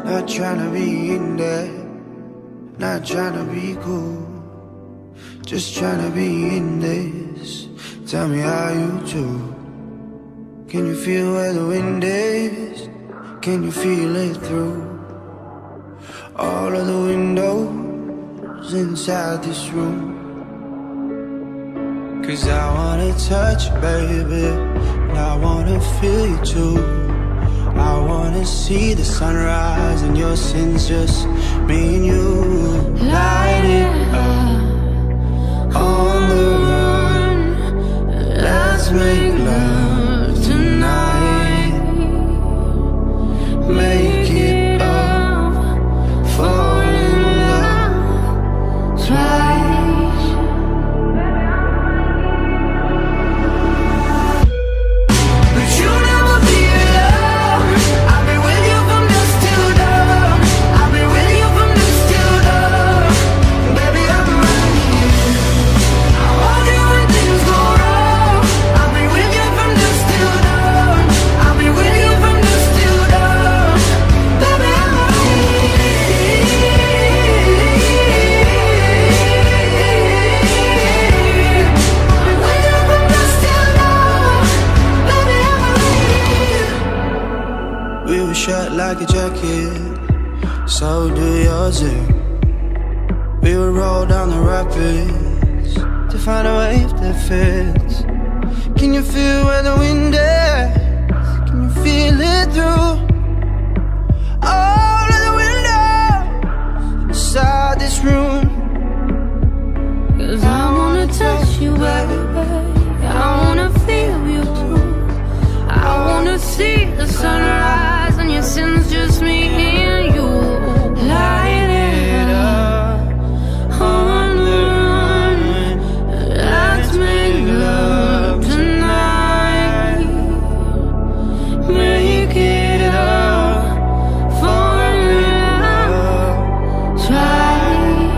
Not tryna be in there, not tryna be cool, just tryna be in this. Tell me how you do. Can you feel where the wind is? Can you feel it through all of the windows inside this room? 'Cause I wanna touch you, baby, and I wanna feel you too. I wanna see the sunrise and your sins, just me and you. Light it up on the run. Let's make love tonight. Make it up, fall in love twice. But you never be alone. I'll be with you from dusk till dawn. I'll be with you from dusk till dawn. Baby, I'm right here. I'll hold you when things go wrong. I'll be with you from dusk till dawn. I'll be with you from dusk till dawn. Baby, I'm right here. I'll be with you from dusk till dawn. Baby, I'm right here. We were shut like a jacket, so do yours too. We would roll down the rapids to find a wave that fits. Can you feel where the wind is? Can you feel it through all of the windows inside this room? 'Cause I wanna touch you, baby. I wanna feel you too. I wanna see the sunrise and your sins, just me and you. Light it up on the run. Let's make love tonight. Make it up, fall in love twice.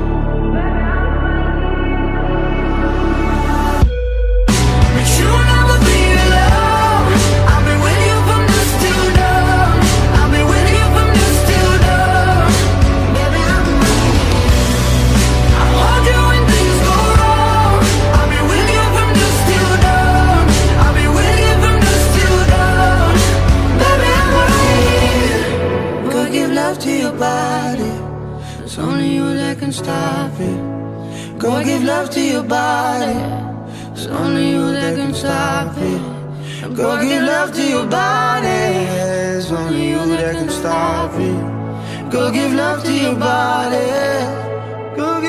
But you'll never be alone. I'll be with you from dusk till dawn. I'll be with you from dusk till dawn. Baby, I'm right here. I'll hold you when things go wrong. I'll be with you from dusk till dawn. I'll be with you from dusk till dawn. Baby, I'm right here. Go give love to your body, it's only you that can stop it. Go give love to your body, it's only you that can stop it. Go give love to your body, it's only you that can stop it. Go give love to your body, go give